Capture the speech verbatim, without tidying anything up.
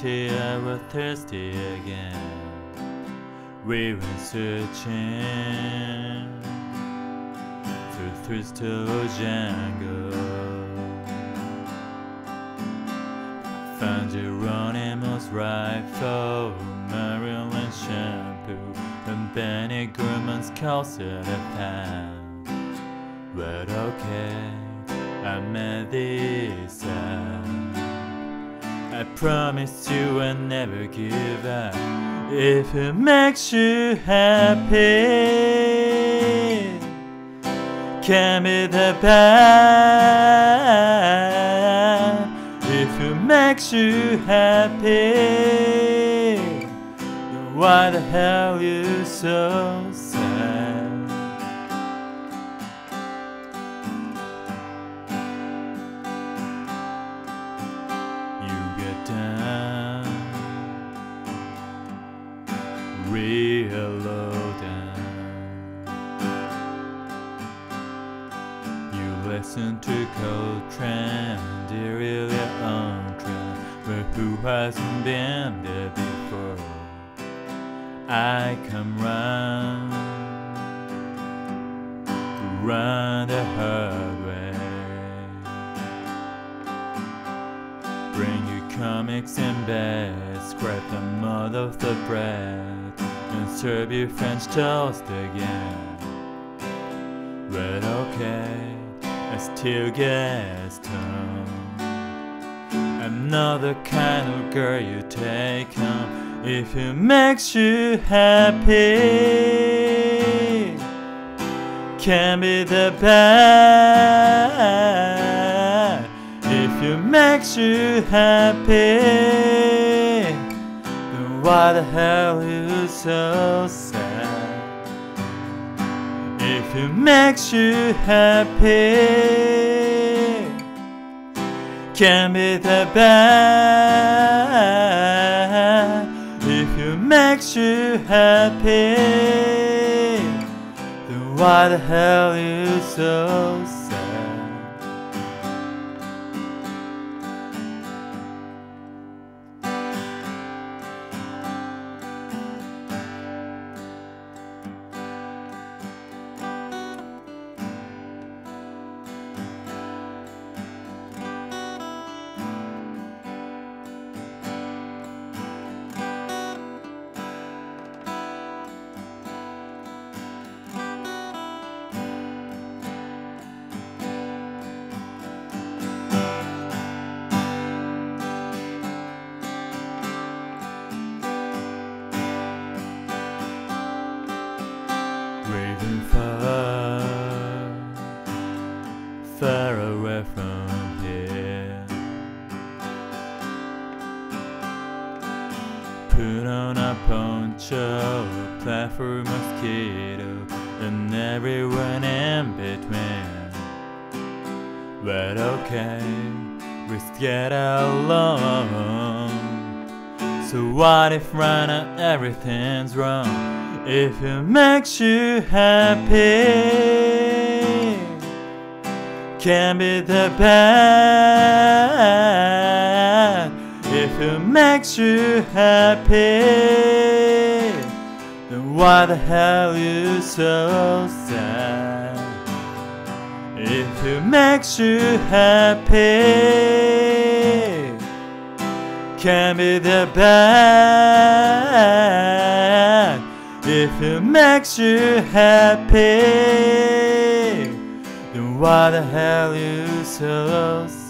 till I was thirsty again. We went searching through crystal jungle. Found Geronimo's rifle, Maryland shampoo, and Benny Goodman's calcite pan. But okay, I made this up. I promise you I'll never give up. If it makes you happy, can be the bad. If it makes you happy, then why the hell you so sad? You get down real low down. You listen to Coltrane, they're really on trend, but who hasn't been there before? I come round, run the hard way. Bring you comics and beds, scrape the mud off the bread, and serve you French toast again. But okay, I still get stoned. I'm not the kind of girl you take home. If it makes you happy, can be the bad. If it makes you happy, then why the hell are you so sad? If it makes you happy, can be the bad. If it makes you happy, then why the hell are you so sad? Raving far, far away from here. Put on a poncho, apply for mosquito, and everyone in between. But okay, we get along. So what if right now everything's wrong? If it makes you happy, can be the bad. If it makes you happy, then why the hell are you so sad? If it makes you happy, can be the bad. If it makes you happy, then why the hell are you so sad?